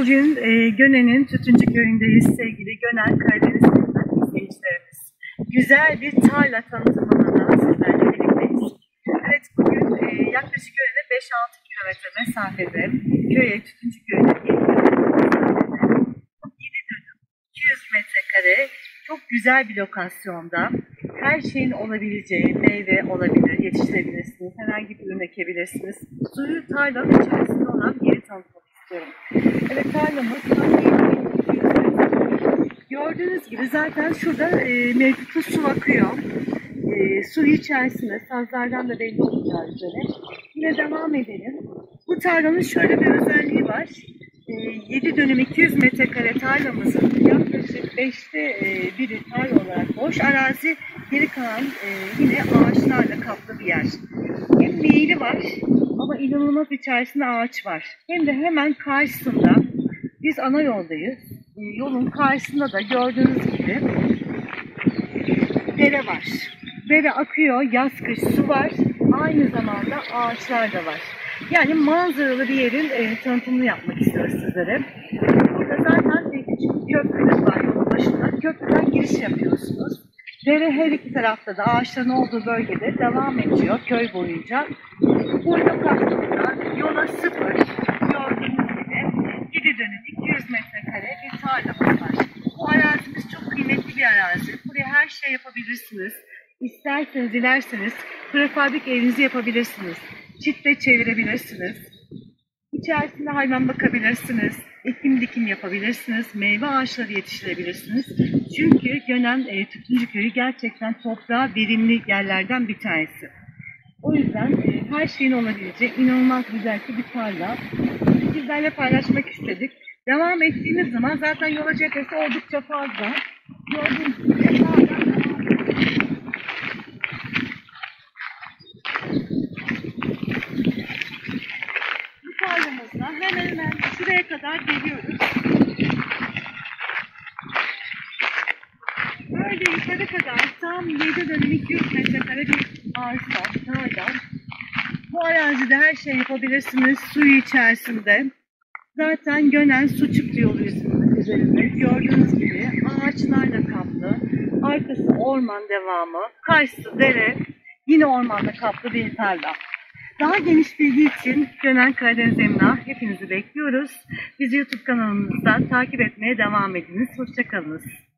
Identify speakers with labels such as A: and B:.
A: Bugün Gönen'in Tütüncü Köyü'ndeyiz sevgili Gönen Karadeniz izleyicilerimiz. Güzel bir tarla tanıtımında sizlerle birlikteyiz. Evet, bugün yaklaşık Gönen'e 5-6 kilometre mesafede köye, Tütüncü Köyü'ne 7 dönüm, 200 metrekare çok güzel bir lokasyonda her şeyin olabileceği, meyve olabilir, yetiştirebilirsiniz, herhangi bir ürün ekebilirsiniz. Suyu tarlanın içerisinde olan bir yeri tanıtmak istiyorum. Evet, tarlamız gördüğünüz gibi zaten şurada mevcutlu su akıyor. Su içerisinde, sazlardan da belli olacağı üzere. Yine devam edelim. Bu tarlanın şöyle bir özelliği var. 7 dönüm 200 metrekare tarlamızın yaklaşık 5'te biri tarla olarak boş arazi, geri kalan yine ağaçlarla kaplı bir yer. Hem meyili var ama inanılmaz içerisinde ağaç var. Hem de hemen karşısında, biz ana yoldayız. Yolun karşısında da gördüğünüz gibi dere var. Dere akıyor, yaz kış su var. Aynı zamanda ağaçlar da var. Yani manzaralı bir yerin tanıtımını yapmak istiyoruz sizlere. Burada zaten bir küçük köprünüz var yolun başında. Köprüden giriş yapıyorsunuz. Dere her iki tarafta da ağaçların olduğu bölgede devam ediyor köy boyunca. Bu lokasyonda yola sıfır, gördüğünüz gibi 7 dönüm 200 metrekare bir tarlamız var. Bu arazimiz çok kıymetli bir arazi. Buraya her şey yapabilirsiniz. İsterseniz, dilerseniz prefabrik evinizi yapabilirsiniz. Çitle çevirebilirsiniz. İçerisinde hayvan bakabilirsiniz. Ekim dikim yapabilirsiniz. Meyve ağaçları yetiştirebilirsiniz. Çünkü Gönen Tütüncü Köyü gerçekten toprağa verimli yerlerden bir tanesi. O yüzden her şeyin olabileceği inanılmaz güzel bir tarla. Sizlerle paylaşmak istedik. Devam ettiğimiz zaman zaten yola cephesi oldukça fazla. Gördüğünüz gibi tarla tarlamızda hemen hemen şuraya kadar geliyoruz. Böyle yukarı kadar tam 7 dönüm 200 metrekare bir arsa, tarla. Bu arazide her şey yapabilirsiniz suyu içerisinde. Zaten Gönen su çıktı yolu üzerinde. Gördüğünüz gibi ağaçlarla kaplı. Arkası orman devamı. Karşısı dere. Yine ormanla kaplı bir tarla. Daha geniş bilgi için Gönen Karadeniz Emlak hepinizi bekliyoruz. Bizi YouTube kanalımızdan takip etmeye devam ediniz. Hoşça kalınız.